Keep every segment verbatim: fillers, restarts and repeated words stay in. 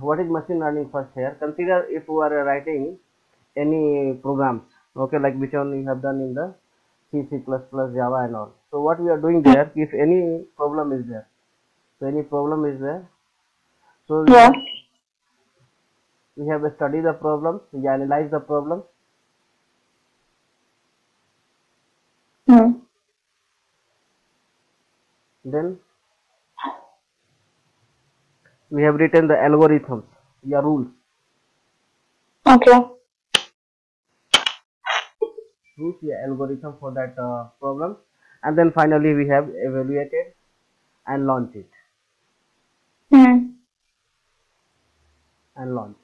what is machine learning first here? Consider if you are writing any programs, okay, like which one you have done in the C, C++, Java and all. So what we are doing there, if any problem is there, so any problem is there, so we Yeah. have, we have studied the problems, we analyze the problem, Hmm. then we have written the algorithms, yeah, rules, Okay. rules, yeah, algorithm for that uh, problem, and then finally we have evaluated and launched it, Hmm. and launched.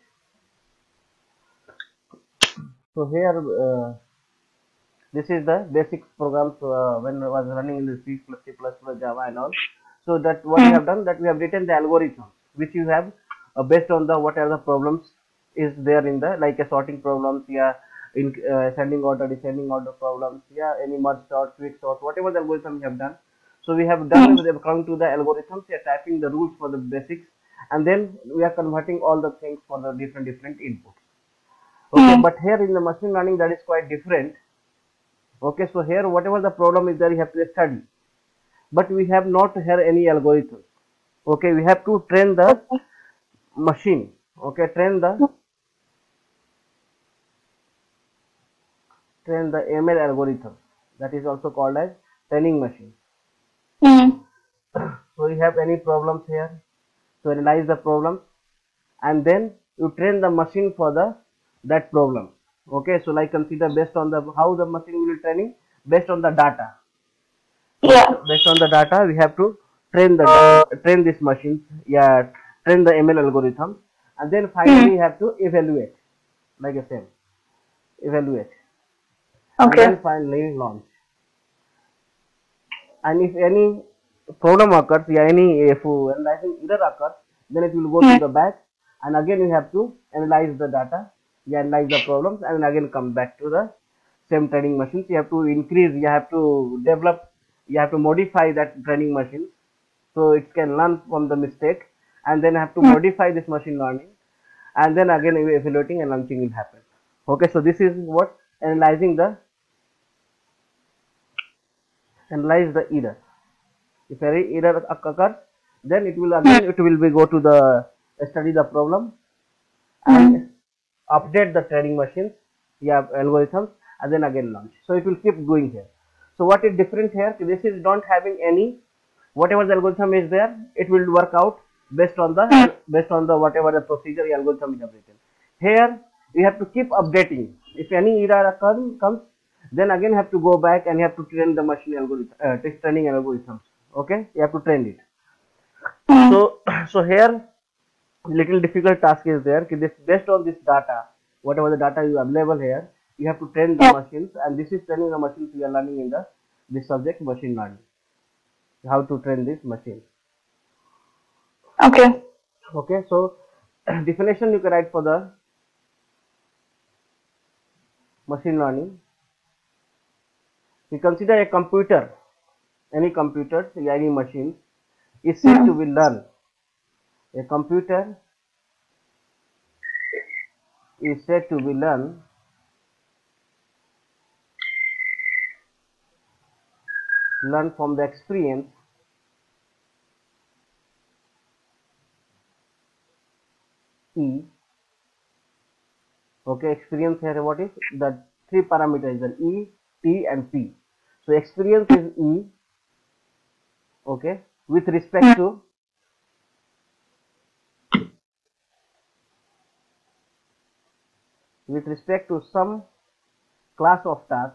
So here, uh, this is the basic programs uh, when I was running in the C, C++, Java and all. So that what we Hmm. have done, that we have written the algorithm which you have uh, based on the what are the problems is there in the, like a sorting problems, yeah, in uh, ascending order, descending order problems, yeah, any merge sort, quick sort, whatever the algorithm we have done. So we have done Hmm. with according to the algorithms, we are typing the rules for the basics, and then we are converting all the things for the different different inputs. Okay, Hmm. but here in the machine learning that is quite different. Okay, so here whatever the problem is there, you have to study, but we have not here any algorithm. Okay, we have to train the Okay. machine. Okay, train the train the M L algorithm, that is also called as training machine. Hmm. So you have any problems here, so analyze the problem, and then you train the machine for the that problem. Okay, so like consider based on the how the machine will be training, based on the data. Okay, Yeah. so based on the data we have to train the train this machines, yeah, train the M L algorithm, and then finally Hmm. you have to evaluate, like I said, evaluate, and Okay. then finally launch. And if any problem occurs, yeah, any if analyzing error occurs, then it will go to Hmm. the back, and again you have to analyze the data, you analyze the problems, and again come back to the same training machines. You have to increase, you have to develop, you have to modify that training machine so it can learn from the mistake, and then have to Hmm. modify this machine learning, and then again evaluating and launching will happen. Okay, so this is what analyzing the analyze the error. If any error occurs, then it will Hmm. again it will be go to the study the problem and Hmm. update the training machines, yeah, algorithms, and then again launch. So it will keep going here. So what is different here, this is don't having any, whatever the algorithm is there, it will work out based on the Hmm. based on the whatever the procedure the algorithm is written. Here we have to keep updating. If any error occurs comes, then again have to go back and you have to train the machine algorithm, uh, test training algorithms. Okay, you have to train it. Hmm. So so here little difficult task is there. This based on this data, whatever the data you available here, you have to train the Yeah. machines, and this is training the machines we are learning in the this subject machine learning. How to train this machine. Okay. Okay, so definition you can write for the machine learning. We consider a computer, any computers, any machine is said to Hmm. be learn. A computer is said to be learn learn from the experience E. Okay, experience here what is the three parameters, the E, T and P. So experience is E, okay, with Hmm. respect to with respect to some class of task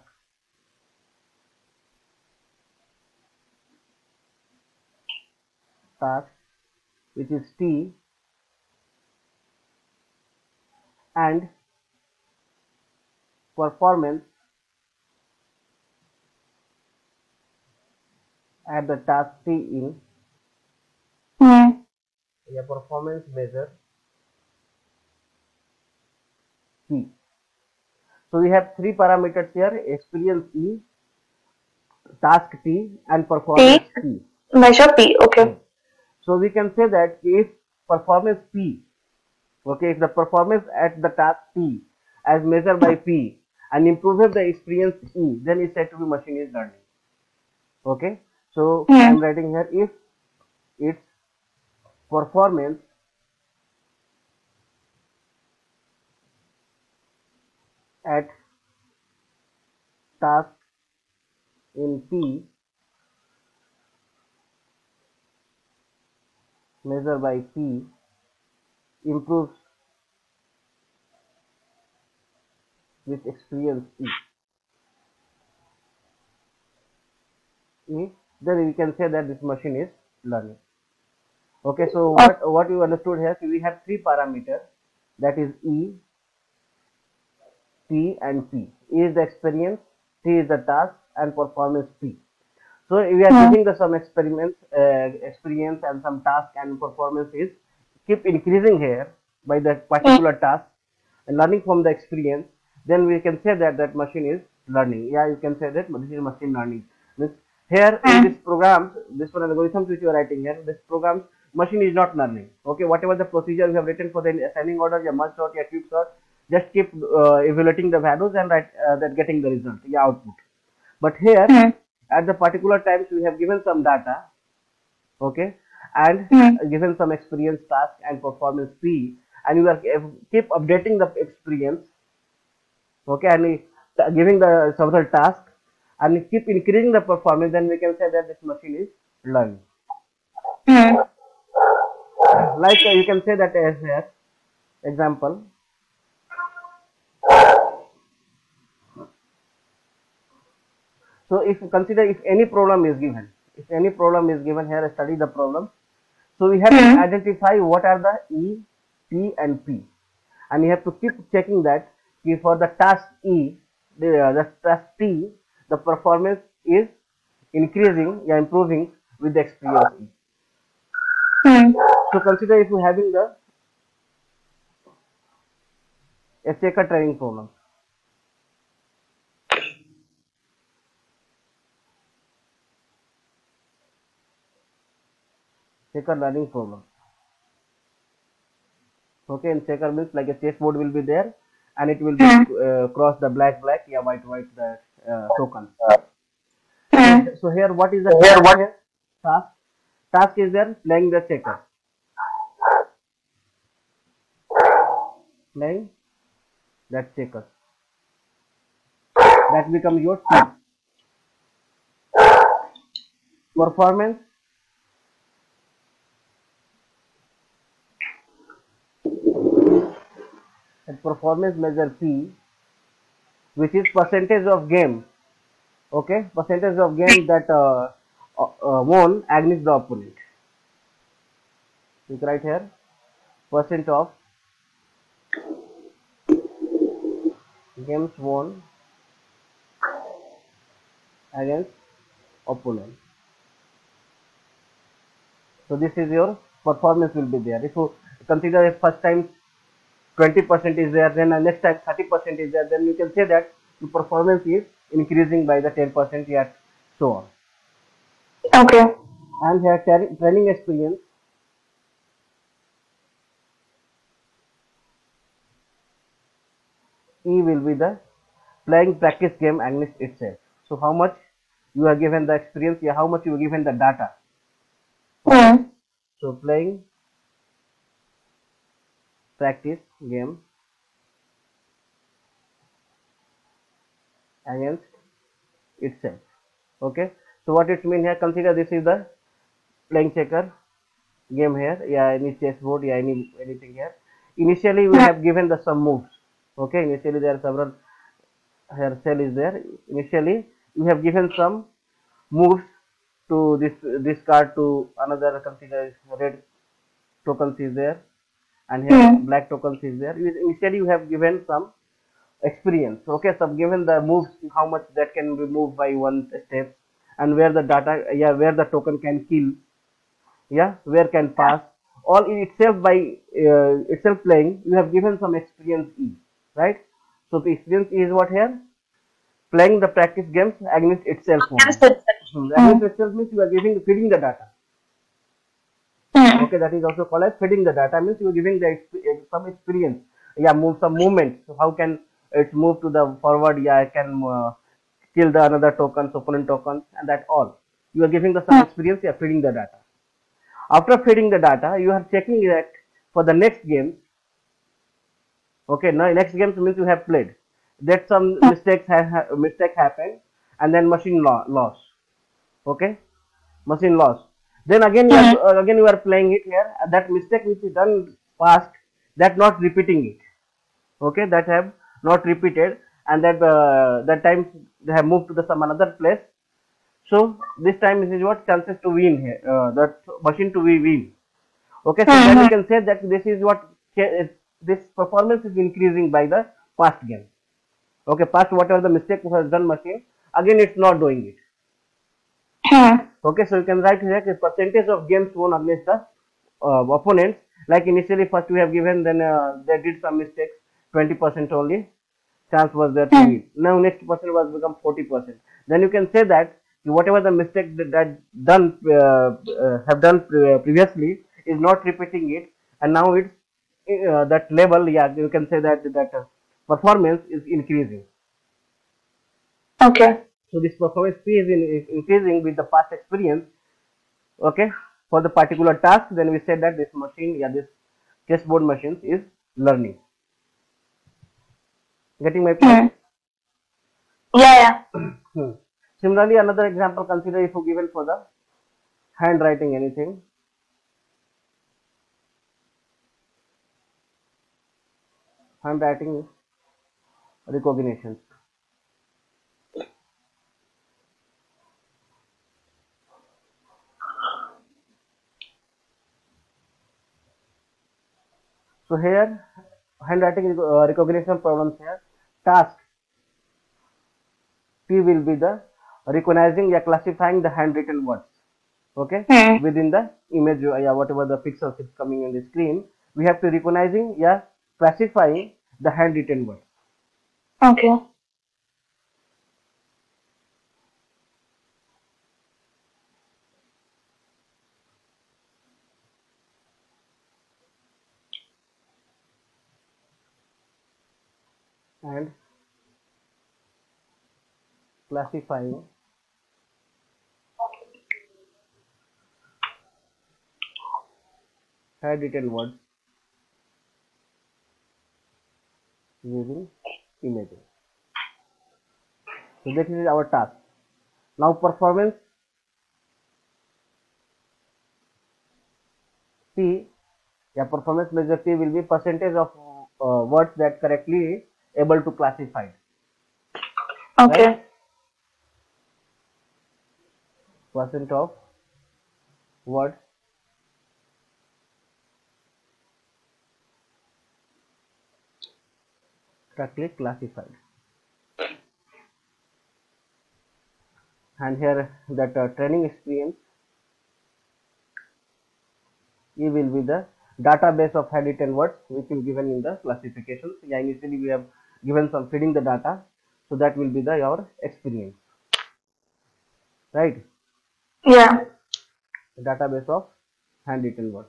task which is T, and performance at the task T in Hmm. a performance measure P. So we have three parameters here: experience E, task T, and T. performance P. Measure P. Okay. So we can say that if performance P Okay, if the performance at the task P as measured by P and improves the experience E, then it's said to be machine is learning. Okay, so Hmm. I'm writing here if its performance at task in P measured by P improves with experience E. E, then we can say that this machine is learning. Okay, so what what you understood here? So we have three parameters, that is E, T, and P. E is the experience, T is the task, and performance P. So we are Hmm. giving the some experiments, uh, experience, and some task and performance is keep increasing here by that particular task and learning from the experience. Then we can say that that machine is learning. Yeah, you can say that this is machine learning. Means here in Hmm. this program, this one algorithm which you are writing here, this program machine is not learning. Okay, whatever the procedure you have written for the ascending order, your merge sort, your quick sort, just keep uh, evaluating the values and write uh, that getting the result, yeah, output. But here Hmm. at the particular times we have given some data, okay, and Hmm. given some experience task and performance P, and you are keep updating the experience, okay, and uh, giving the several tasks and keep increasing the performance, then we can say that this machine is learning. Hmm. Like uh, you can say that as here example. So if you consider if any problem is given, if any problem is given here, study the problem. So we have to Hmm. identify what are the E, T, and P, and you have to keep checking that if for the task E, the, uh, the task T, the performance is increasing, yeah, improving with the experience E. Hmm. So consider if you having the a checker training problem. Checker learning problem. Okay, in checker means like a chessboard will be there, and it will be Hmm. uh, cross the black black, yeah, white white the uh, tokens. So, Hmm. so here what is the Here task what? here? Task task is there playing the checker, playing that checker. That becomes your T. Performance and performance measure P, which is percentage of game. Okay, percentage of game that uh, uh, uh, won against the opponent. You can write here percent of games won against opponent. So this is your performance will be there. If you consider if first time twenty percent is there, then the next time thirty percent is there, then you can say that the performance is increasing by the ten percent, yet so on. Okay. And here tra- training experience, E will be the playing practice game against itself. So how much you are given the experience, yeah, how much you are given the data. Okay, Hmm. so playing practice game against itself. Okay, so what it mean here, consider this is the playing checker game here, yeah, any chessboard, yeah, any anything here. Initially we Hmm. have given the some moves. Okay, initially there are several, here cell is there. Initially we have given some moves to this this card to another, consider red tokens is there, and here Hmm. black tokens is there. Initially you have given some experience. Okay, so given the moves, how much that can be moved by one step, and where the data, yeah, where the token can kill, yeah, where can pass, all in itself by uh, itself playing, you have given some experience E, right? So the experience E is what here, playing the practice games against itself only. Against itself. Hmm, Hmm. against itself means you are giving feeding the data. Hmm. Okay, Okay, that is also called as feeding the data. Means you are giving the exp some experience. Yeah, move some movement. So how can it move to the forward? Yeah, I can uh, kill the another tokens, opponent tokens, and that all. You are giving the some Hmm. experience. You are feeding the data. After feeding the data, you are checking that for the next game. Okay, now next games means you have played. That some Hmm. mistakes have ha mistake happened, and then machine lo loss. Okay, machine loss. Then again you are Hmm. uh, again you are playing it here. Uh, that mistake which is done past, that not repeating it. Okay, that have not repeated, and that uh, that time they have moved to the some another place. So this time this is what chances to win here. Uh, that machine to we win. Okay, so then Hmm. we can say that this is what this performance is increasing by the past game. Okay, past whatever the mistake was done machine, again it's not doing it. Hmm. Okay, so you can write here the percentage of games won against the uh, opponents. Like initially first we have given, then uh, they did some mistakes, twenty percent only chance was there to Hmm. win. Now next percent was become forty percent. Then you can say that whatever the mistake that, that done uh, uh, have done pre- previously is not repeating it, and now it's uh, that level. Yeah, you can say that that uh, performance is increasing. Okay. So this performance P is, in, is increasing with the past experience. Okay, for the particular task, then we said that this machine, yeah, this chessboard machines is learning. Getting my point? Hmm. Yeah, Hmm. Similarly, another example, consider if you given for the handwriting anything. Handwriting recognition. So here, handwriting uh, recognition problems here. Task P will be the recognizing or classifying the handwritten words. Okay, yeah. within the image, uh, yeah, whatever the pixels is coming in the screen, we have to recognizing, yeah, classifying the handwritten words. Hmm. Okay. And classifying handwritten words using images. So this is our task. Now performance P, yeah, performance measure P will be percentage of uh, words that correctly able to classify, right? Okay. Percent of words correctly classified. And here that uh, training experience E will be the database of handwritten words which is given in the classification. Yeah, initially we have given some feeding the data, so that will be the your experience, right? Yeah. The database of handwritten words.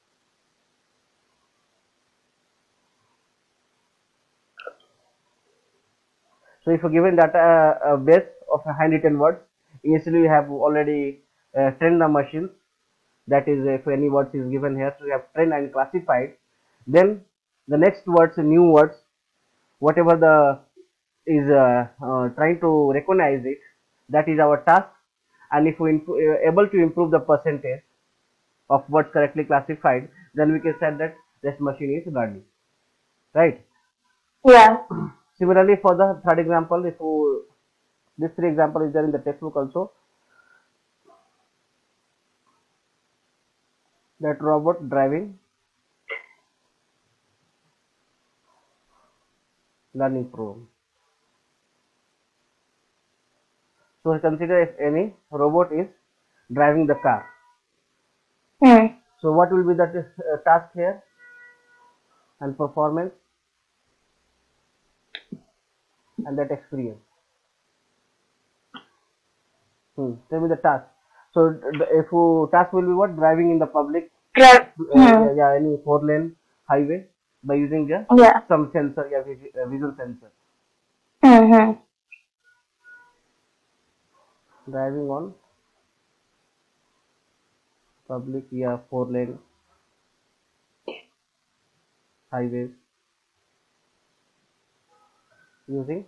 So if you given data uh, base of handwritten words, initially we have already uh, trained the machines. That is, if any words is given here, so we have trained and classified. Then the next words, new words, whatever the is uh, uh, trying to recognize it, that is our task. And if we uh, able to improve the percentage of words correctly classified, then we can say that this machine is learning, right? Yeah. Similarly, for the third example, if you, this three example is there in the textbook also, that robot driving learning program. So consider if any robot is driving the car. Hmm. So what will be the uh, task here and performance and that experience? Hmm. Tell me the task. So if you task will be what, driving in the public Right. uh, Hmm. yeah, yeah, any four lane highway by using just Yeah. some sensor, yeah, vis- uh, visual sensor. Mm-hmm. Driving on public, yeah, four lane highways using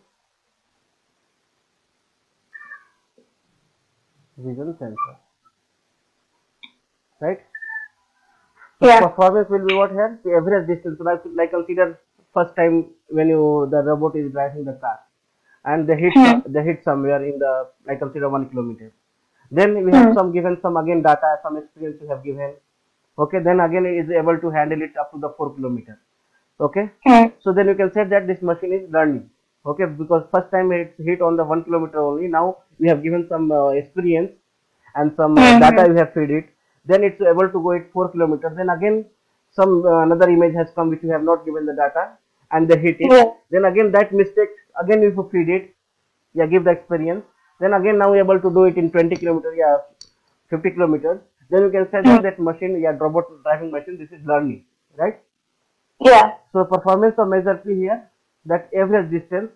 vision sensor, right? So Yeah. performance will be what here? The average distance. Like, like consider first time when you the robot is driving the car and they hit Hmm. some, they hit somewhere in the, like consider one kilometer. Then we have Hmm. some given some again data, some experience you have given. Okay, then again it is able to handle it up to the four kilometer. Okay, Hmm. so then you can say that this machine is learning. Okay, because first time it hit on the one kilometer only. Now we have given some uh, experience and some uh, Mm-hmm. data we have fed it, then it's able to go at four kilometers. Then again some uh, another image has come which you have not given the data and they hit it. Yeah. Then again that mistake again if you feed it, yeah, give the experience. Then again now we are able to do it in twenty kilometers, yeah, fifty kilometers. Then you can say Hmm. that that machine, yeah, robot driving machine, this is learning, right? Yeah. So performance of measure P here, that average distance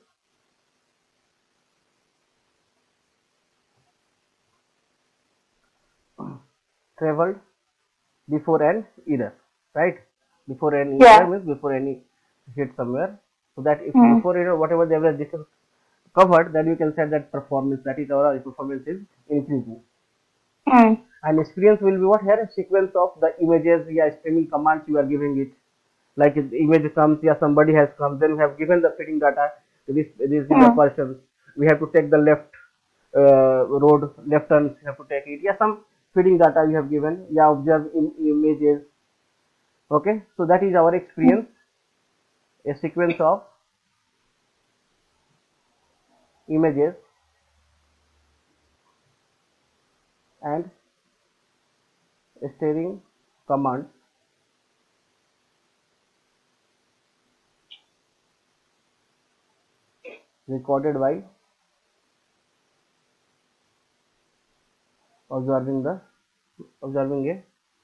traveled before an error, right? Before any error Yeah. means before any hit somewhere. So that if Hmm. before error whatever the average distance covered, then you can say that performance, that is our performance is increasing. Hmm. And experience will be what here? A sequence of the images, yeah, streaming commands you are giving it. Like if the image comes, yeah, somebody has come, then we have given the fitting data. This this is the Hmm. person. We have to take the left uh, road, left turn. We have to take it. Yeah, some fitting data we have given. Yeah, observe in images. Okay, so that is our experience. A sequence of images and steering commands recorded by observing the observing a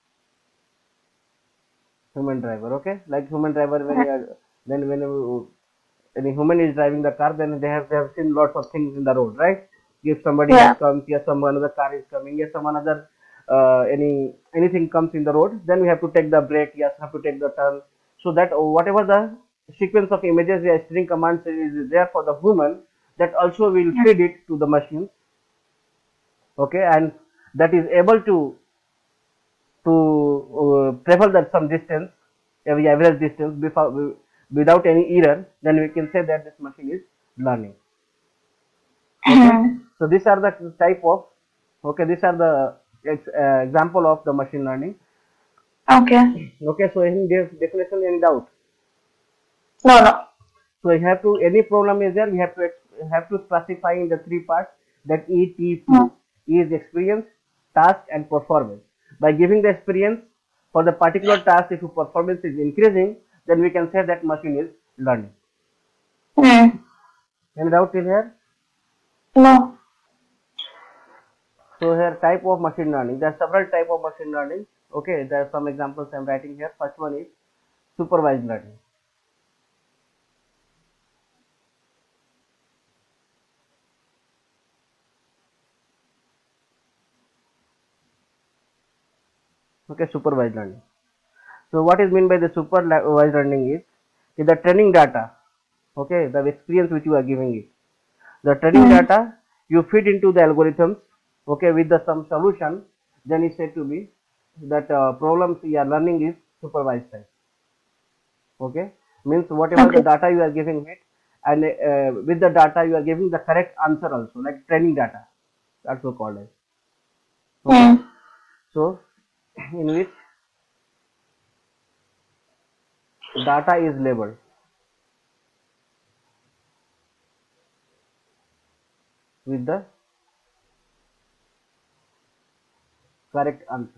human driver. Okay, like human driver when you are, then when you, when a human is driving the car, then they have they have seen lots of things in the road, right? If somebody has Yeah. come, yes, some another car is coming, yes, some another uh, any anything comes in the road, then we have to take the brake, yes, have to take the turn. So that uh, whatever the sequence of images, the steering commands is there for the human, that also will feed it to the machine. Okay, and that is able to to uh, travel that some distance, every average distance before, without any error, then we can say that this machine is learning. Okay, Hmm. so these are the type of, okay, these are the ex, uh, example of the machine learning. Okay. Okay, so in this definition, any doubt? No, no. So we have to, any problem is there, we have to ex- have to specify in the three parts, that E T P. Hmm. E is experience, task and performance. By giving the experience for the particular task, if performance is increasing, then we can say that machine is learning. Hmm. Any doubt in here? No. So here type of machine learning. There are several type of machine learning. Okay, there are some examples I am writing here. First one is supervised learning. Okay, supervised learning. So what is meant by the supervised learning is, is the training data. Okay, the experience which you are giving it. The training Hmm. data you feed into the algorithms. Okay, with the some solution, then it's said to be that uh, problems you are learning is supervised type. Okay, means whatever the Okay. data you are giving it, and uh, with the data you are giving the correct answer also, like training data. That's so called as. Okay, Hmm. so in which data is labeled with the correct answer.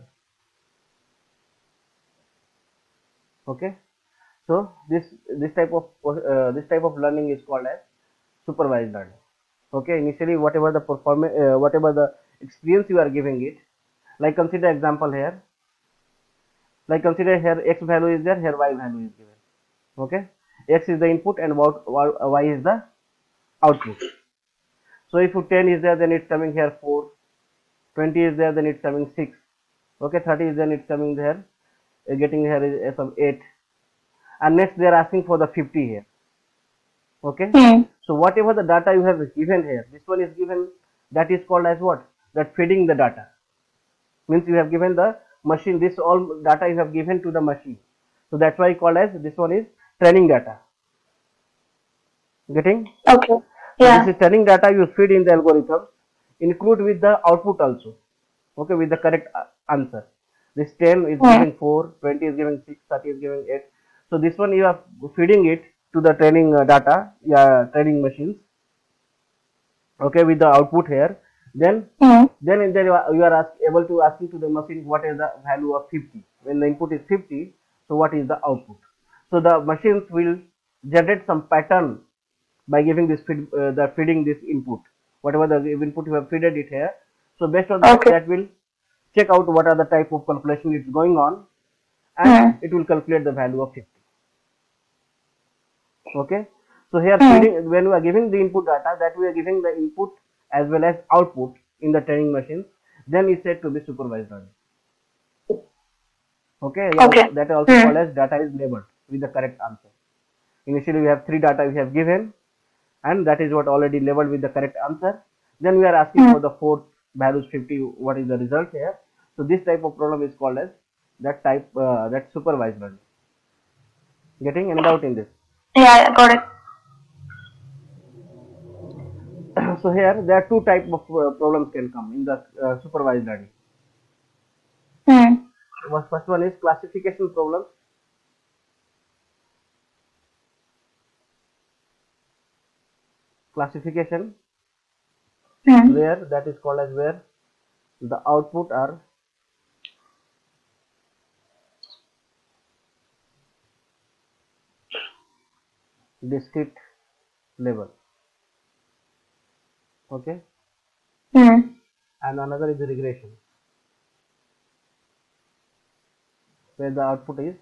Okay, so this this type of uh, this type of learning is called as supervised learning. Okay, initially whatever the performance, uh, whatever the experience you are giving it, like consider example here. Like consider here x value is there, here y value is given. Okay, x is the input and y is the output. So if ten is there, then it's coming here four, twenty is there, then it's coming six, okay, thirty is then it's coming there, uh, getting here is some eight, and next they are asking for the fifty here. Okay, Hmm. so whatever the data you have given here, this one is given, that is called as what? That feeding the data. Means you have given the machine, this all data you have given to the machine. So that's why called as, this one is training data. Getting? Okay. So Yeah. this is training data you feed in the algorithm, include with the output also. Okay, with the correct answer. This ten is Hmm. giving four, twenty is giving six, thirty is giving eight. So this one you are feeding it to the training uh, data, yeah, training machines. Okay, with the output here. Then Hmm. then in there you are, you are ask, able to asking to the machine what is the value of fifty. When the input is fifty, so what is the output? So the machines will generate some pattern by giving this feed, uh, the feeding this input, whatever the input you have feeded it here. So based on that, Okay. that will check out what are the type of calculation it's going on, and Hmm. it will calculate the value of fifty. Okay, so here Hmm. feeding, when we are giving the input data, that we are giving the input as well as output in the training machines, then is said to be supervised learning. Okay, yeah, Okay. that also Hmm. called as data is labeled with the correct answer. Initially we have three data we have given, and that is what already labeled with the correct answer. Then we are asking Hmm. for the fourth values fifty, what is the result here. So this type of problem is called as that type uh, that supervised learning. Getting any doubt in this? Yeah, I got it. So here there are two type of uh, problems can come in the uh, supervised learning. Hmm. First one is classification problem. Classification Hmm. where that is called as where the output are discrete level. Okay, Hmm. and another is regression where the output is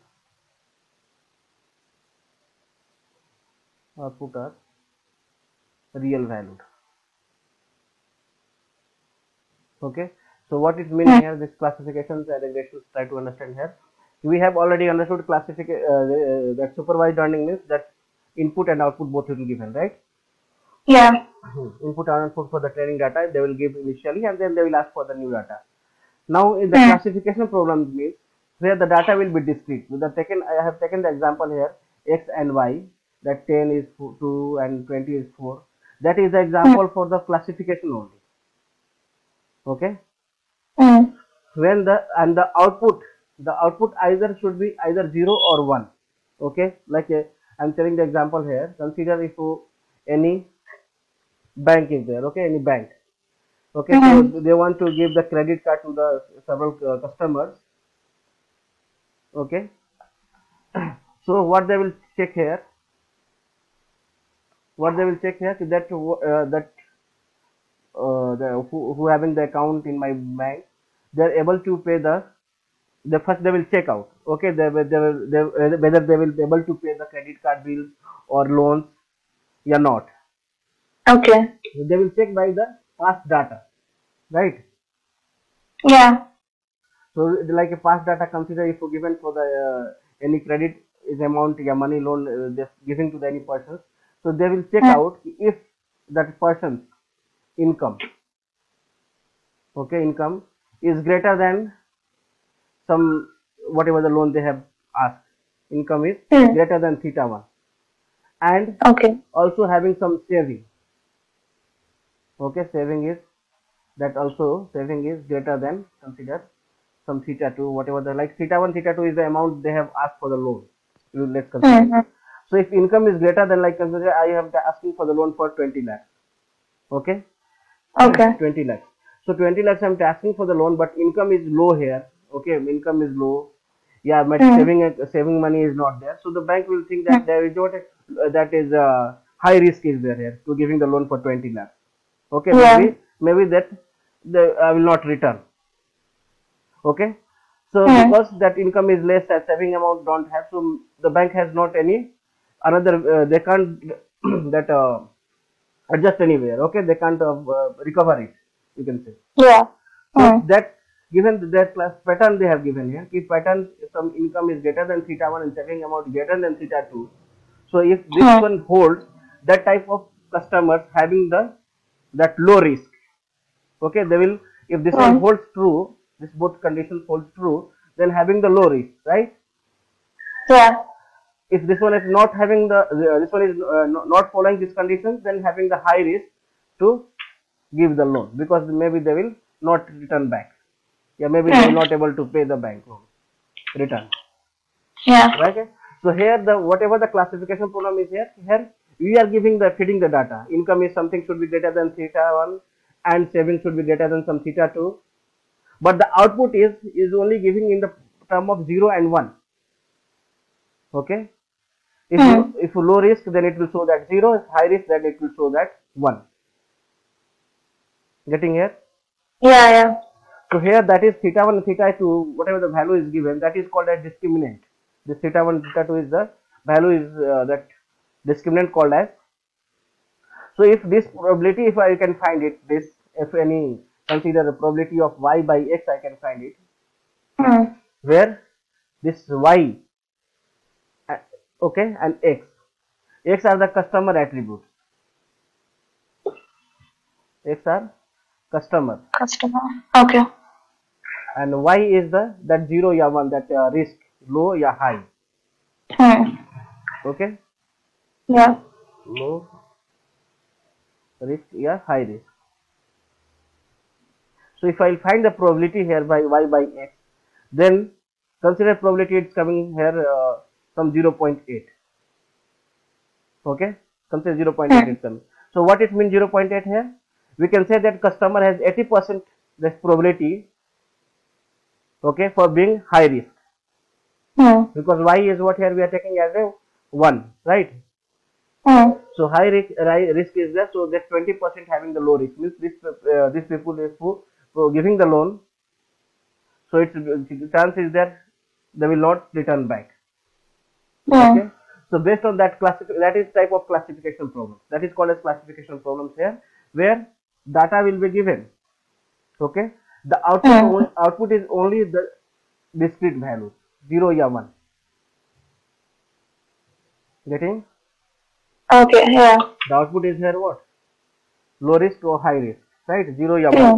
output are real valued. Okay, so what it means Hmm. here, this classifications and regressions, try to understand here. We have already understood classification uh, that supervised learning means that input and output both will be given, right? Yeah. Input and output for the training data they will give initially, and then they will ask for the new data. Now in the Hmm. classification problem means where the data will be discrete. With the taken, I have taken the example here x and y, that ten is two and twenty is four. That is the example for the classification only. Okay, Hmm. when the and the output, the output either should be either zero or one. Okay, like uh, I'm telling the example here. Consider if uh, any bank is there. Okay, any bank. Okay, so Hmm. they want to give the credit card to the several uh, customers. Okay, so what they will check here, what they will check here is that uh, that uh, the who, who having the account in my bank, they are able to pay the the first they will check out. Okay, they, will- they, will- they uh, whether they will be able to pay the credit card bills or loans or not. Okay. They will check by the past data, right? Yeah. So like a past data, consider if given for the uh, any credit is amount yeah, money loan uh, just giving to the any person, so they will check Hmm. out if that person's income, okay, income is greater than some whatever the loan they have asked, income is Hmm. greater than theta one, and Okay. also having some saving. Okay, saving is that also saving is greater than, consider some theta two, whatever the like theta one, theta two is the amount they have asked for the loan. You let's consider. Hmm. So if income is greater than, like consider I am asking for the loan for twenty lakhs. Okay, Okay. twenty lakhs. So twenty lakhs I'm asking for the loan, but income is low here. Okay, income is low. Yeah, but Hmm. saving saving money is not there. So the bank will think that Hmm. there is not a, uh, that is uh, high risk is there here to giving the loan for twenty lakhs. Okay, Yeah. maybe maybe that the I will not return. Okay, So Hmm. because that income is less and saving amount don't have, so the bank has not any another, uh, they can't that uh, adjust anywhere. Okay, they can't uh, uh, recover it, you can say. Yeah. So Hmm. that given that class pattern they have given here, if pattern some income is greater than theta one and saving amount greater than theta two, so if this Hmm. one holds, that type of customers having the that low risk, okay, they will, if this one Hmm. holds true, this both conditions hold true, then having the low risk, right? Yeah. If this one is not having the, uh, this one is uh, no- not following these conditions, then having the high risk to give the loan, because maybe they will not return back. Yeah, maybe they will Hmm. not able to pay the bank loan return. Yeah. Right? So here the whatever the classification problem is here, here we are giving the feeding the data. Income is something should be greater than theta one and saving should be greater than some theta two. But the output is is only giving in the term of zero and one. Okay. If Hmm. if low risk, then it will show that zero. If high risk, then it will show that one. Getting here? Yeah. Yeah. So here that is theta one, theta two, whatever the value is given, that is called as discriminant. This theta one, theta two is the value is uh, that discriminant called as. So if this probability, if I can find it, this, if any, consider the probability of y by x, I can find it, Hmm. where this y, uh, okay, and x, x are the customer attributes, x are customer, Customer. Okay. and y is the that zero ya one, that uh, risk, low ya high, Hmm. okay, Yeah. low risk ya high risk. So if I find the probability here by y by x, then consider probability it's coming here uh, from zero point eight. Okay, consider zero point eight Hmm. is coming. So what it means zero point eight here? We can say that customer has eighty percent this probability, okay, for being high risk, Hmm. because y is what here we are taking as a one, right? Hmm. So high risk, risk is there, so that twenty percent having the low risk means this uh, this people is who, who giving the loan, so it's the chance is there they will not return back. Hmm. Okay, so based on that classification, that is type of classification problem, that is called as classification problems here, where data will be given, okay, the output Hmm. only, output is only the discrete values, zero ya one. Getting? Okay. Yeah. The output is here what? Low risk or high risk, right? Zero ya one. Hmm.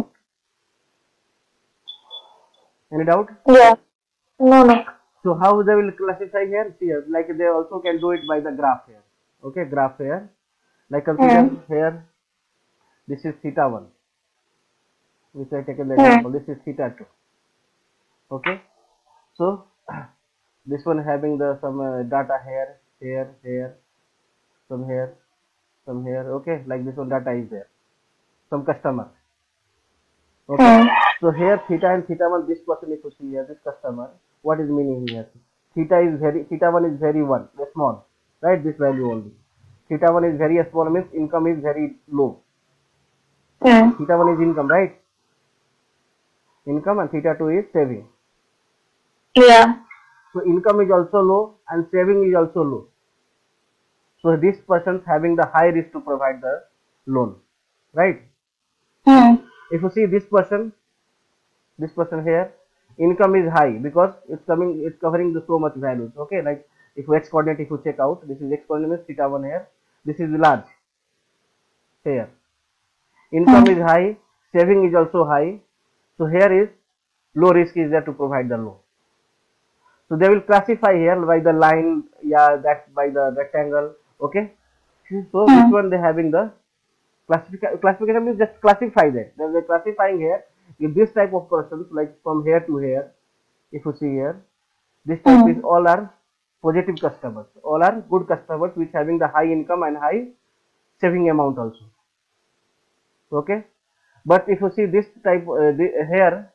Any doubt? Yeah. No. No. So how they will classify here? See, like they also can do it by the graph here. Okay, graph here. Like consider Hmm. here, this is theta one, which I taken the Hmm. example. This is theta two. Okay, so this one having the some uh, data here, here, here, some here, some here. Okay, like this one data is there. Some customer. Okay, Hmm. so here theta and theta one, this person if you see here, this customer, what is meaning here? Theta is very, theta one is very one, very small, right? This value only. Theta one is very small means income is very low. Hmm. Theta one is income, right? Income, and theta two is saving. Yeah. So income is also low and saving is also low. So this person having the high risk to provide the loan, right? Hmm. If you see this person, this person here, income is high because it's coming, it's covering the so much values. Okay, like if x coordinate, if you check out, this is x coordinate means theta one here, this is large here. Income Hmm. is high, saving is also high. So here is low risk is there to provide the loan. So they will classify here by the line, yeah, that by the rectangle. Okay, so which Hmm. one they having the classification? Classification means just classify that. They are classifying here. If this type of persons, like from here to here, if you see here, this type Hmm. is all are positive customers. All are good customers which having the high income and high saving amount also. Okay, but if you see this type uh, the, here,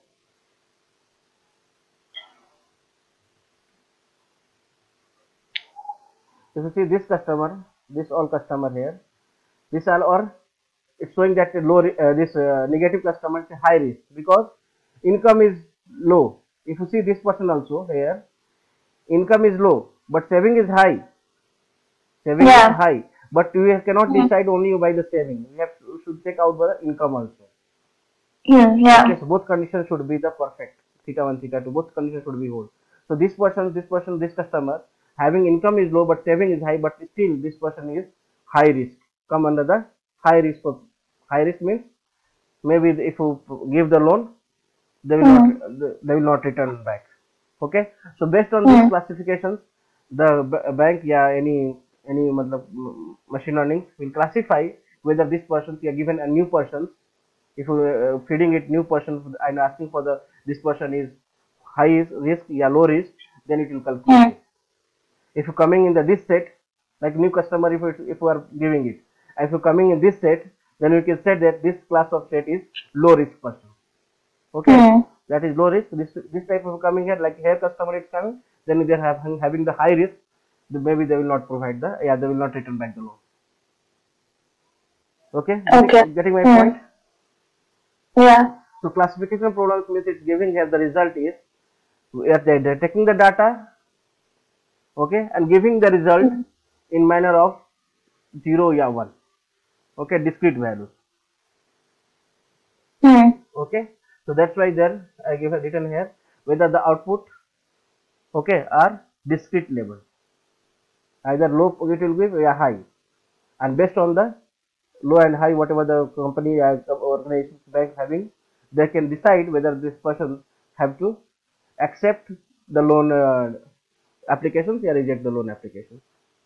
if you see this customer, this all customer here, this all or it's showing that low uh, this uh, negative customer is high risk because income is low if you see this person also here, income is low, but saving is high. Saving Yeah. is high, but we cannot Mm. decide only by the saving. We have to, should take out the income also. Mm. Yeah. Okay, so both conditions should be the perfect. Theta one, theta two, both conditions should be whole. So this person, this person, this customer having income is low, but saving is high, but still this person is high risk. Come under the high risk. Of, high risk means maybe if you give the loan, they will Mm. not they will not return back. Okay, so based on Mm. these classifications, the b- bank, yeah, any any matlab, mm, machine learning will classify whether this person, yeah, given a new person, if you uh, feeding it new person and asking for the this person is high risk, yeah, low risk, then it will calculate Mm. it. If you coming in the this set, like new customer, if it, if you are giving it, if you coming in this set, then we can say that this class of set is low risk person. Okay, Mm. that is low risk. This this type of coming here, like here customer is coming, then they are having having the high risk. Maybe they will not provide the, yeah, they will not return back the loan. Okay, Okay. getting, getting my Mm. point. Yeah. So classification problems means it's giving here the result is we are de- detecting the data, okay, and giving the result Mm. in manner of zero, yeah, one. Okay, discrete values. Mm. Okay, so that's why there I give a written here whether the output, okay, are discrete level, either low it will be, yeah, high, and based on the low and high, whatever the company uh, organization bank having, they can decide whether this person have to accept the loan uh, applications or reject the loan applications.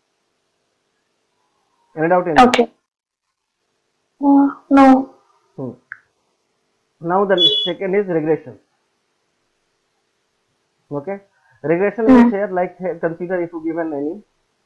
Any doubt in this? Okay. Uh, no. Hmm. Now the second is regression. Okay, regression means Mm. here, like here, consider if you given any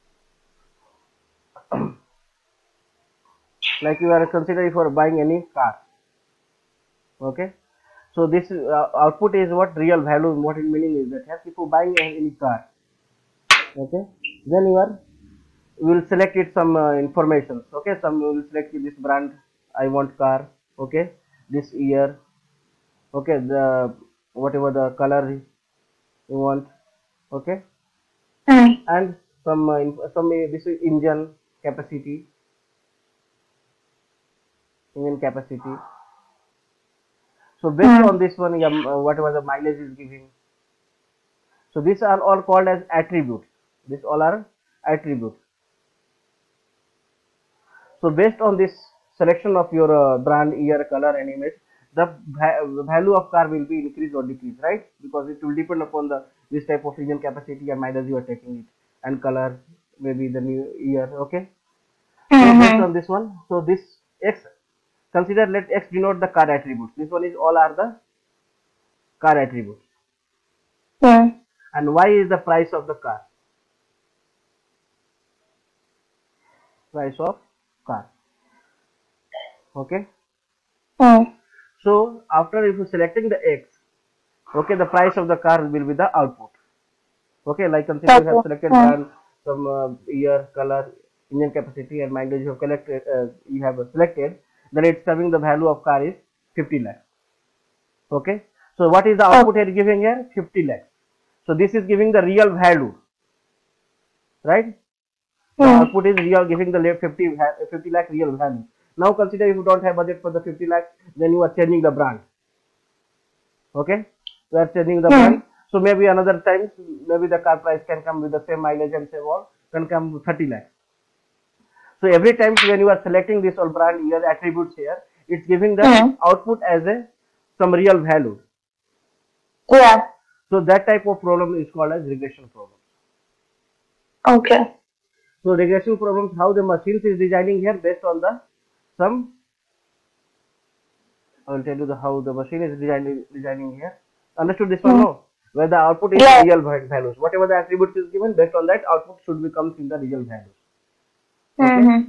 like you are consider if you are buying any car. Okay, so this uh, output is what real value. What it meaning is that if you buying any car, okay, then you are you will select it some uh, information. Okay, some you will select this brand. I want car. Okay, this year. Okay, the whatever the color you want. Okay, Mm. and some uh, some uh, this is engine capacity, engine capacity. So based Mm. on this one, yeah, uh, whatever the mileage is giving. So these are all called as attributes. These all are attributes. So based on this selection of your uh, brand, year, color, and image, the va- value of car will be increased or decreased, right? Because it will depend upon the this type of engine capacity and mileage you are taking it, and color, maybe the new year. Okay. So based Mm. on this one, so this X, consider let X denote the car attributes. This one is all are the car attributes, Mm. and Y is the price of the car. Price of car. Okay. Mm. So after if you selecting the X, okay, the price of the car will be the output. Okay, like consider you have Okay. selected Mm. brand, some uh, year, color, engine capacity, and mileage you have collected, uh, you have selected, then it's coming the value of car is fifty lakhs. Okay, so what is the output Okay. here giving here? fifty lakhs. So this is giving the real value, right? The Mm. output is real, giving the le- fifty, ha- fifty lakh real value. Now consider if you don't have budget for the fifty lakhs, then you are changing the brand. Okay, we are changing the Mm. brand. So maybe another time, maybe the car price can come with the same mileage and same all, can come with thirty lakhs. So every time when you are selecting this all brand year attributes here, it's giving the Mm. output as a some real value. Yeah. So that type of problem is called as regression problem. Okay. So regression problems, how the machines is designing here based on the some, I will tell you the how the machine is designing designing here. Understood this one? Mm. No, where the output is Yeah. real val- values. Whatever the attributes is given, based on that output should become in the real values. Okay. Mm-hmm.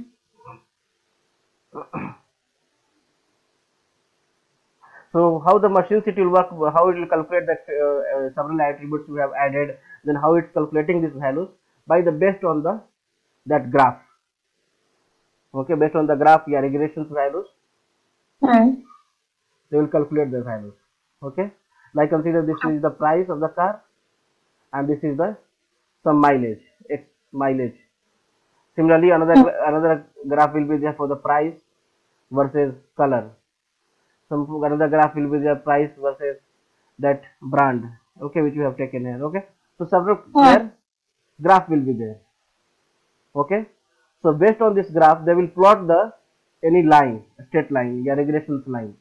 So how the machines it will work, how it will calculate that uh, uh, several attributes we have added, then how it's calculating these values by the based on the that graph. Okay, based on the graph, yeah, regressions values, Mm. they will calculate the values. Okay, Like consider this is the price of the car, and this is the some mileage, X mileage. Similarly, another Hmm. another graph will be there for the price versus color. Some another graph will be there price versus that brand. Okay, which we have taken here. Okay, so several Hmm. there graph will be there. Okay, so based on this graph, they will plot the any line, straight line, yeah, regressions line.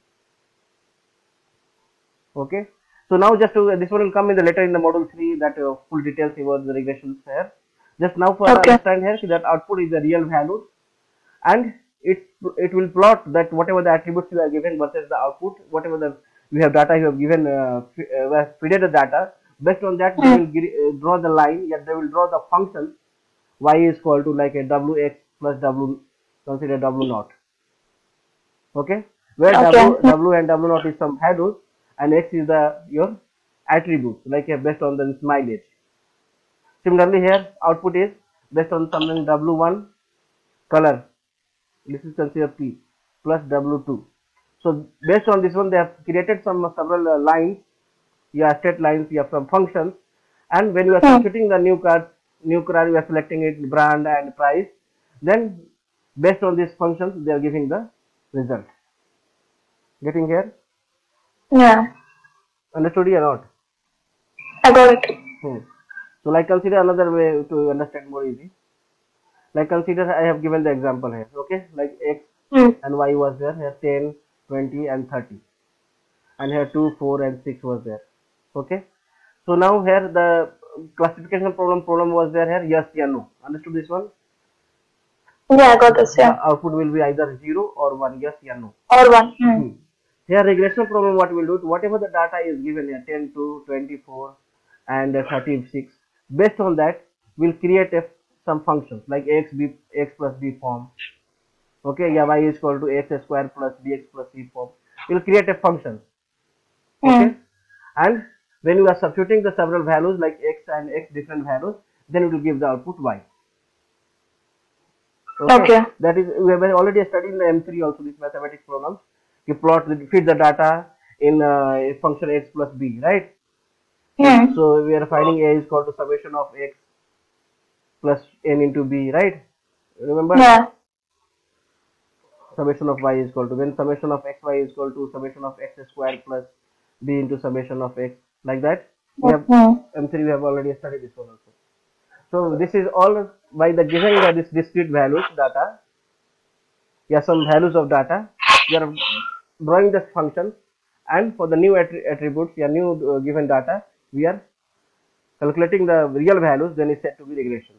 Okay, so now just to, this one will come in the later in the module three, that uh, full details about the regressions here. Just now for Okay. understand here that output is the real value, and it it will plot that whatever the attributes you are given versus the output, whatever the you have data you have given, uh, uh, fed the data. Based on that, they Hmm. will uh, draw the line. Yeah, they will draw the function y is equal to like a wx plus w, consider w naught. Okay, where Okay. w Hmm. w and w naught is some values, and x is the your attribute, like uh, based on the mileage. Similarly here output is based on something w one color, this is considered p, plus w two. So based on this one, they have created some uh, several uh, lines, yeah, straight lines, yeah, from functions. And when you are Hmm. substituting the new card, new car, you are selecting it brand and price. Then based on these functions, they are giving the result. Getting here? Yeah, Understood or not? I got it. Hmm. So like consider another way to understand more easy. Like consider I have given the example here. Okay, like x Hmm. and y was there here, ten, twenty and thirty, and here two, four and six was there. Okay, so now here the classification problem problem was there here, yes or no. Understood this one? Yeah, I got this. The Yeah. output will be either zero or one, yes or no. Or one. Hmm. Hmm. Here regression problem, what we'll do, whatever the data is given here, ten to twenty-four and uh, thirty-six, based on that we'll create a, some functions like x b x plus b form. Okay, yeah, y is equal to x square plus bx plus c form. We'll create a function. Hmm. Okay, and when you are substituting the several values like x and x different values, then it will give the output y. Okay, Okay. that is, we have already studied in the M three also, this mathematics problem. You plot the, feed the data in uh, a function x plus b, right? Hmm. So we are finding a is equal to summation of x plus n into b, right? Remember, Yeah. summation of y is equal to, when summation of xy is equal to summation of x square plus b into summation of x, like that. We have Hmm. M three, we have already studied this one also. So this is all by the giving the this discrete values data. Yeah, some values of data. We are drawing this function, and for the new attri attributes, yeah, new uh, given data, we are calculating the real values. Then it's said to be regression.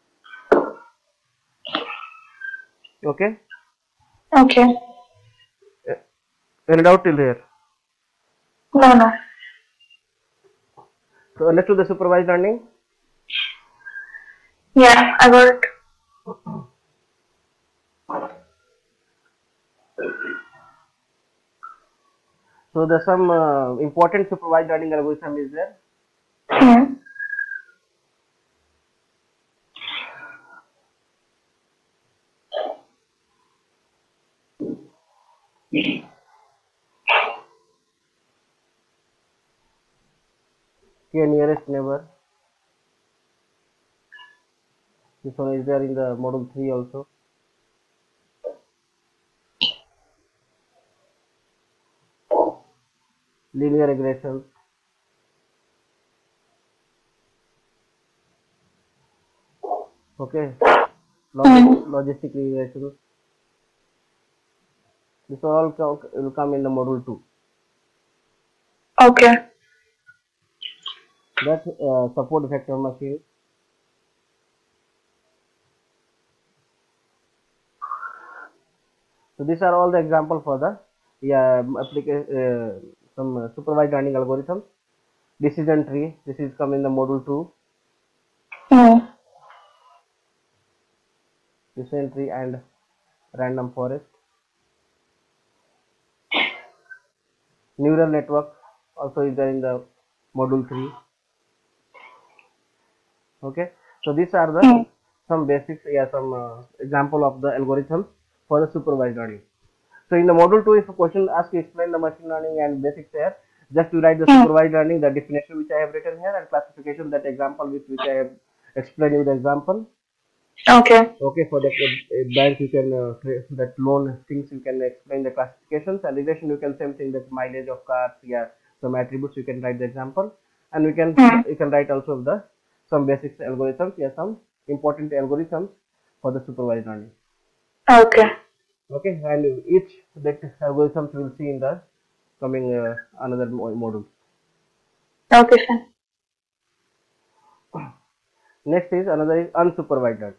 Okay. Okay. Uh, Any doubt till here? No, no. So understood the supervised learning? Yeah, I got it. So the some uh, important supervised learning algorithm is there. Hmm. K nearest neighbor. This one is there in the module three also. Linear regression. Okay. Log logistic regression. This all co- will come in the module two. Okay. That uh, support vector machine. So these are all the example for the, yeah, application, uh, some uh, supervised learning algorithms. Decision tree. This is come in the module two. Hmm. Decision tree and random forest. Neural network also is there in the module three. Okay, so these are the Hmm. some basics, yeah, some uh, example of the algorithms for the supervised learning. So in the module two, if a question asks you explain the machine learning and basics there, Just to write the Hmm. supervised learning, the definition which I have written here, and classification, that example with which I have explained you the example. Okay. Okay, for the uh, bank you can uh, create that loan things, you can explain the classifications, and relation you can same thing, that mileage of cars, yeah, some attributes you can write the example, and we can Hmm. you can write also the some basic algorithms, yeah, some important algorithms for the supervised learning. Okay. Okay, and each that algorithms we will see in the coming uh, another mo- module. Okay, sir. Next is another is unsupervised learning.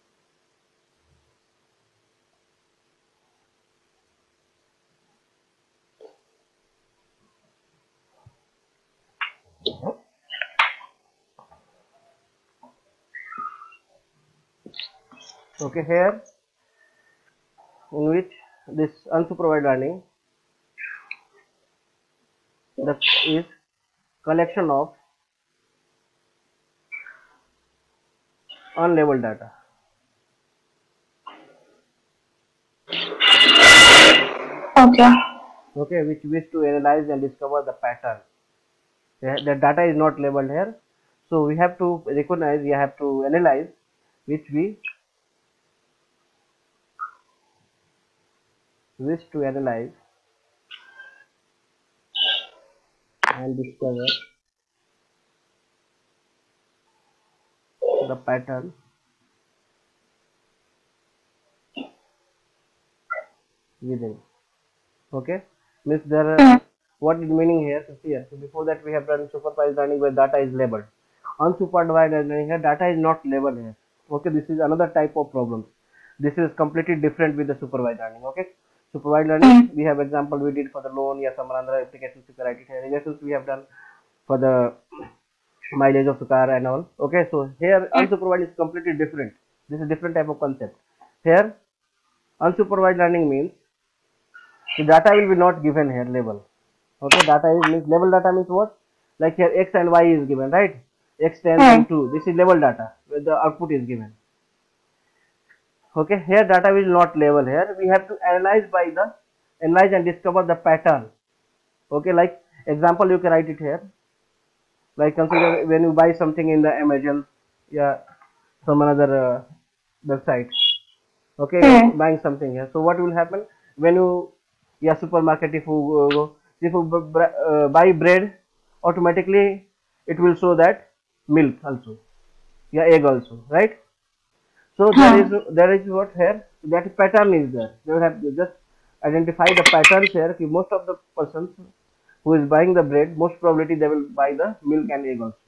Okay, here in which this unsupervised learning, the is collection of unlabeled data. Okay. Okay, which wish to analyze and discover the pattern. The, the data is not labeled here, so we have to recognize, we have to analyze, which we wish to analyze and discover the pattern within. Okay, means there are, Hmm. what is meaning here? So here, so before that we have done supervised learning where data is labeled. Unsupervised learning here, data is not labeled here. Okay, this is another type of problem. This is completely different with the supervised learning. Okay, supervised learning, Hmm. we have example we did for the loan, yeah, some other applications you can write it here. Regressions we have done for the mileage of the car and all. Okay, so here unsupervised is completely different. This is different type of concept. Here unsupervised learning means the data will be not given here label. Okay, data is means label data means what? Like here x and y is given, right? X ten Hmm. and two. This is label data where the output is given. Okay, here data will not label here. We have to analyze by the analyze and discover the pattern. Okay, like example you can write it here. Like consider when you buy something in the Amazon, yeah, some another uh, website. Okay, Hmm. you're buying something here. So what will happen when you, yeah, supermarket, if you uh, go, if you b- br- uh, buy bread, automatically it will show that milk also, yeah, egg also, right? So there is Hmm. there is what here, that pattern is there. They will have to just identify the patterns here. Ki most of the persons who is buying the bread, most probability they will buy the milk and egg also.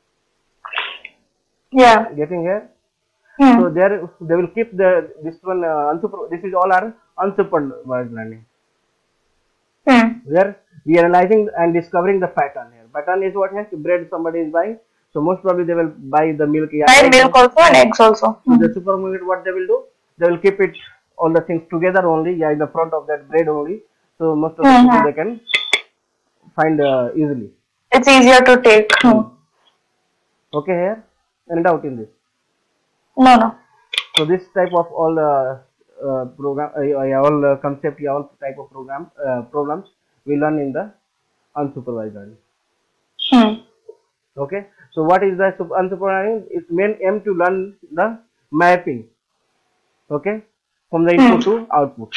Yeah. Getting here? So Hmm. there they will keep the this one uh, unsuper. This is all are unsupervised learning. Hmm. Where we are analyzing and discovering the pattern here. Pattern is what has bread somebody is buying. So most probably they will buy the milk, yeah, And egg. milk also and eggs also. So Hmm. the supermarket, what they will do? They will keep it all the things together only, yeah, in the front of that bread only. So most of the Hmm. people Hmm. they can find uh, easily. It's easier to take. Hmm. Hmm. Okay, here any doubt in this? No, no. So this type of all uh, uh, program, uh, uh, all uh, concept, yeah, all type of program uh, programs we learn in the unsupervised learning. Hmm. Okay, so what is the sup- unsupervised learning? Its main aim to learn the mapping. Okay, from the Hmm. input to output.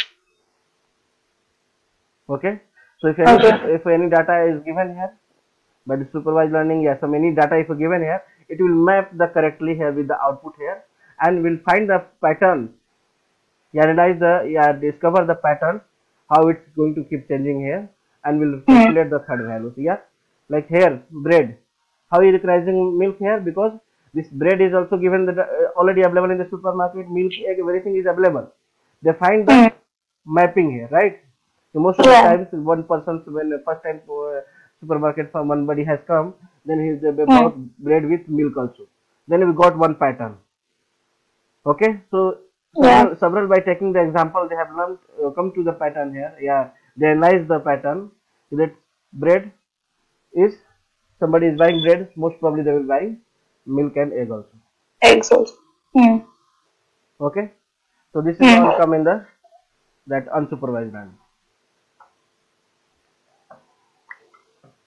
Okay, so if any Okay. if any data is given here, but supervised learning, yes, so many data if given here, it will map the correctly here with the output here, and will find the pattern, yeah, analyze the, yeah, discover the pattern, how it's going to keep changing here, and will Hmm. calculate the third value. So, yeah, like here bread, how is decreasing milk here? Because this bread is also given that uh, already available in the supermarket, milk, egg, everything is available. They find the Hmm. mapping here, right? So most of the Yeah. times one person, when the first time uh, supermarket from somebody has come, then he they Hmm. bought bread with milk also. Then we got one pattern. Okay, so Yeah. several several by taking the example they have learned uh, come to the pattern here. Yeah, they analyze the pattern that bread is, somebody is buying bread, most probably they will buy milk and egg also. Eggs also. Hmm. Okay, so this is all Hmm. come in the that unsupervised learning.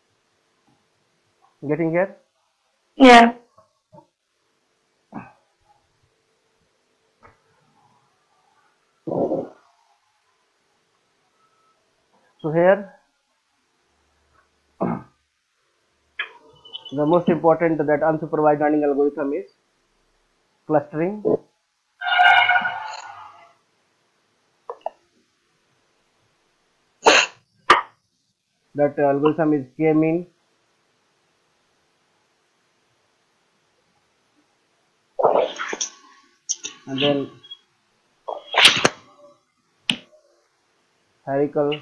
Getting here? Yeah. So here the most important that unsupervised learning algorithm is clustering. That algorithm is K-mean. And then hierarchical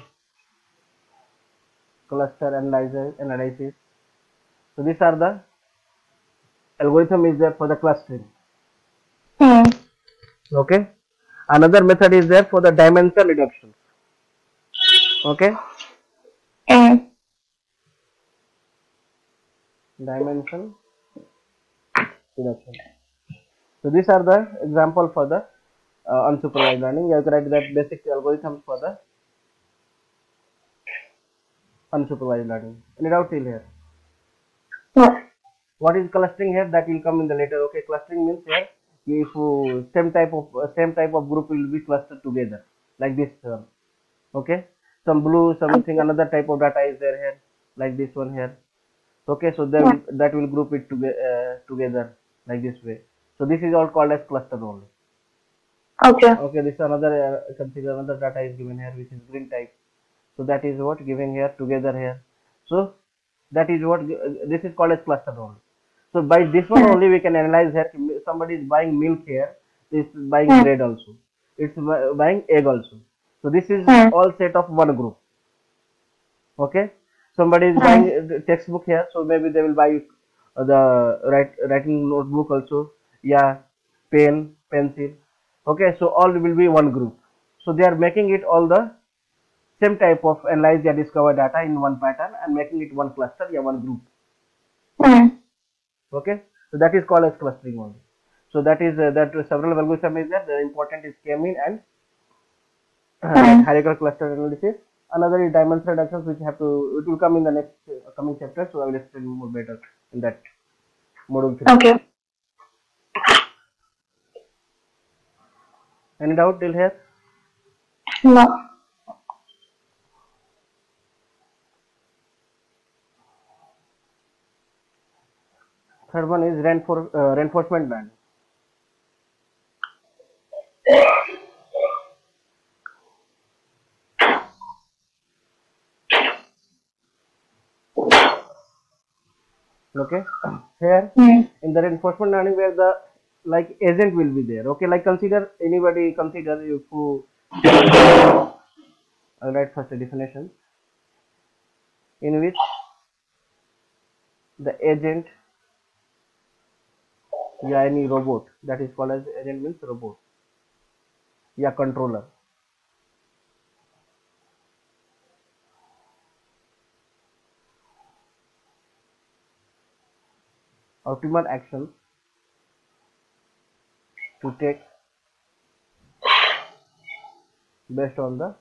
cluster analysis. analysis. So these are the algorithm is there for the clustering. Hmm. Okay. Another method is there for the dimension reduction. Okay. Hmm. Dimension reduction. So these are the example for the uh, unsupervised learning. You have to write that basic algorithms for the unsupervised learning. Any doubt till here? No. What is clustering here? That will come in the later. Okay, clustering means here if uh, same type of uh, same type of group will be clustered together like this term. Okay, some blue something another type of data is there here like this one here. Okay, so that will, that will group it together uh, together like this way. So this is all called as cluster only. Okay. Okay, this is another uh, consider another data is given here which is green type. So that is what given here together here. So that is what uh, this is called as cluster only. So by this one only we can analyze here. Somebody is buying milk here. This is buying Hmm. bread also. It's bu- buying egg also. So this is Hmm. all set of one group. Okay. Somebody is Hmm. buying uh, textbook here. So maybe they will buy uh, the write, writing notebook also. Yeah, pen, pencil. Okay. So all will be one group. So they are making it all the same type of analyze their discover data in one pattern and making it one cluster, yeah, one group. Hmm. Okay, so that is called as clustering only. So that is uh, that several algorithms is there. The important is K-mean and uh, that Hmm. hierarchical cluster analysis. Another is dimension reductions, which have to it will come in the next uh, coming chapter. So I will explain more better in that module three. Okay. Any doubt till here? No. Third one is reinfor uh, reinforcement learning. Okay, here Hmm. in the reinforcement learning where the like agent will be there. Okay, like consider anybody consider if you I'll write first a definition in which the agent, yeah, any robot that is called as agent means robot, yeah, controller. Optimal action to take based on the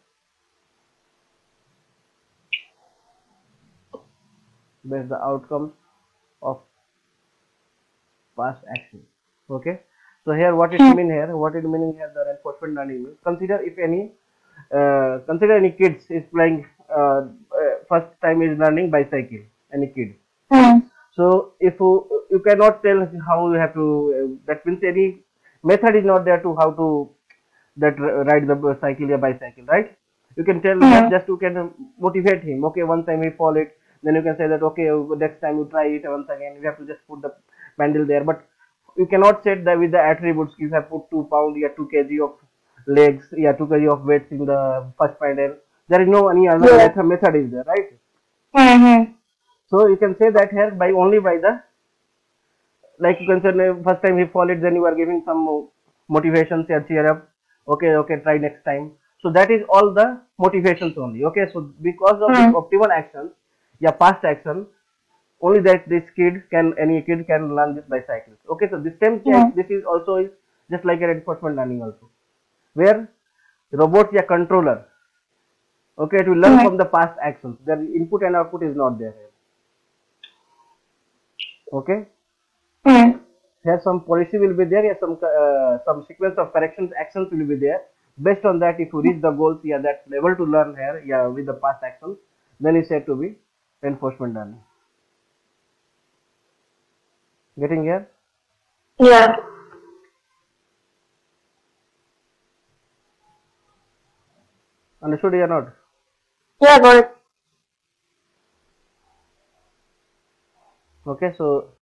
based the outcomes of past action. Okay, so here what it Hmm. mean here, what it meaning here the reinforcement learning means consider if any uh, consider any kids is playing uh, uh, first time is learning bicycle, any kid. Hmm. So if you, you cannot tell how you have to uh, that means any method is not there to how to that r- ride the cycle or bicycle, right? You can tell that Hmm. just to can motivate him. Okay, one time he fall it, then you can say that okay, next time you try it once again. You have to just put the pendle there, but you cannot set that with the attributes. You have put two pound, yeah, two kg of legs, yeah, two kg of weights in the first pendle. There is no any other Yeah. method, method is there, right? Hmm. Hmm. So you can say that here by only by the like you can say uh, first time he fall it, then you are giving some motivation, say cheer up, okay, okay, try next time. So that is all the motivations only. Okay, so because of this Hmm. optimal action, yeah, past action, only that this kid can any kid can learn this bicycle. Okay, so this same Hmm. this is also is just like a reinforcement learning also, where robots, yeah, controller, okay, it will learn Hmm. from the past actions. Their input and output is not there. Okay. Hmm. Here some policy will be there. Here some uh, some sequence of corrections actions will be there. Based on that, if you reach the goals, yeah, that's able to learn here, yeah, with the past actions, then it's said to be reinforcement done. Getting here? Yeah. Understood or not? Yeah, got it. Okay, so